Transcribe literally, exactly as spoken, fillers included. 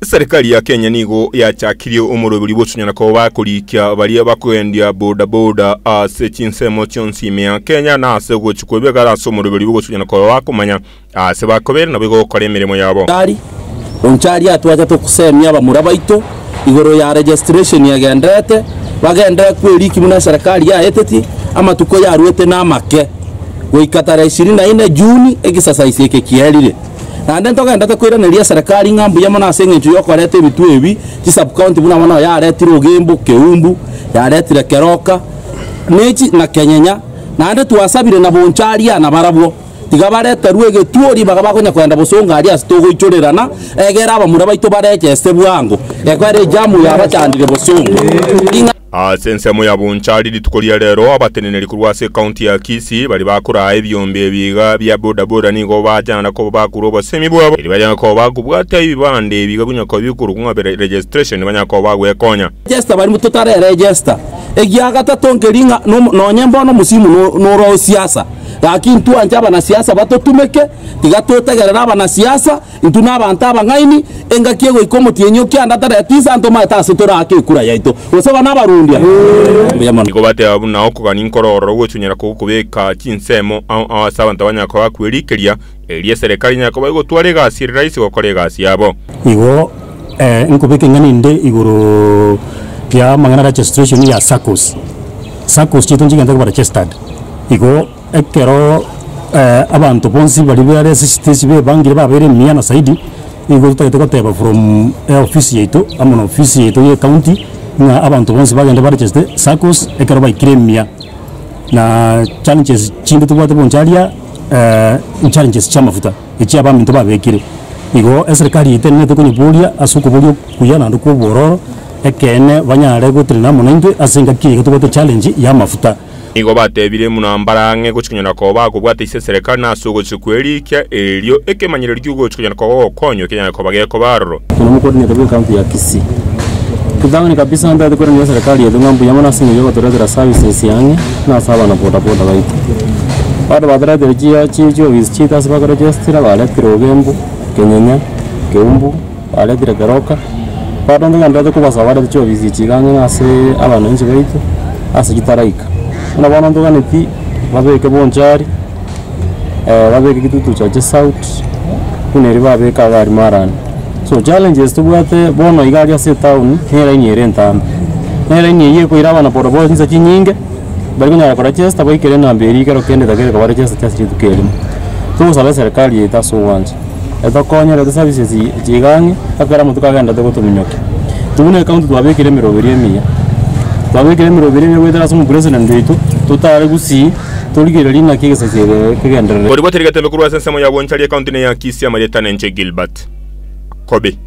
Serikali ya Kenya nigo yachakirie umurubiri bocunyana ko bakurikia bari bakwendia boda boda ase chinsemo chonsime ya Kenya na ase gochukwe garaso umurubiri bocunyana ko bakomanya ase bakobera na bigo kora emirimo yabo. Kari onchari atwaje to kusemya bamurabaito igoro ya registration ya gendete bagenda kwiriki muna serikali ya eteti ama tuko ya ruete na make goikatara ishirini na nne Juni egisasa iseke kierire na ndento genda takwiraneria serikali ngambu ya mona sengenju yokorete bitu ebi ti sub county buna mona ya retiro Gembu Keumbu ya retire Keroka nechi na Kenyenya na nde twasabire na boncharia na barabwo tigabarete ruege tuori bagabakonya kwenda bosonga ari asitogo ichorerana egera abamura baito bareje este bwango ekwere jamu ya bachandire bosonga Asensemo ya bonchari litukolia rero abateneneri kurwase county ya Kisii bali bakura ebyombe biga bya boda boda nigo bajana ko bakuroba semibwabo iri bajana ko bagubwata ibibande biga bunya ko bikuru kunga registration banya ko bagwekonya register bali mutotare register egiaga tatongeringa no nyembo no musimu no ro siasa lakini tu anjaba na siasa batotumeke tigatotegerera abana siasa intu n'abantu abangaini engakiego ikomoti yenyokia ndatara tisa ntoma tasetora akekura yaito osaba n'abarundia niko bate abuna okugani nkororo gwechunyera ko kubeka chinsemo asaba ntabanya ko bakwirikeria erie serikali nyako bago tware gasi rais gokore gasi yabo igo eh nkubeke ngani inde igoro ya mangana registration ya SACCOS SACCOS chitonji ngenda ko registered igo ekero eh abantu bonsi bali bya stage be bangire babere miana saidi igo tutagete koteba from office yeto amona office yeto ye county na abantu bonsi bagenda baregister SACCOS ekero baikiremia na challenges chinde tubate bonchalia eh challenges chamafuta ichi abantu babekire igo serikali itene tukunyibulia asukubulia kuyana nduko bororo ekene banyare gutrina muninde asenga kiye tubate challenge ya mafuta nigo batebire munambarange gucunyana ko bagubwata ise serikali nasugo chikwerikia elio ekemanyire ryugo gucunyana ko konyo Kenya ko bageko barro tunamukodi ne county ya Kisii tudangani kabisa nda tukora ni serikali yetu ngambu yamana sinyo yogo torezera services yange na saba na boda boda baito bado badara derjia chicho visita sabaka register wale tiro Gembu Kenyenya Keumbu wale tiro Keroka bado ndanga ndo kuba sawada chicho visichigange nase abana nje baito ase gitaraika na bana ndo ganeti babeke bonchari eh babeke kitutu cha south kuneri babeka gari marani so challenges tubwate bono igari ase town hera inyere ntamba hera inye ko iraba na porobo nza kinyinge bari kunyara kora chesta boikere na mberi kero kende dagere ko bari chesta chasta tukele tu sala serikali eta so wanje eta konya re services jigange akara mutuka ganda de gotuminyoke tubune account twabekere mirobiri emiya twabekere mirobiri emiya wetara sumu president wetu tutare gusi tuligere lina kigesa chere kigendere bori boteriga tembe kurwa sensemo ya bonchari account ne ya Kisii amaleta nenche Gilbert Kobe.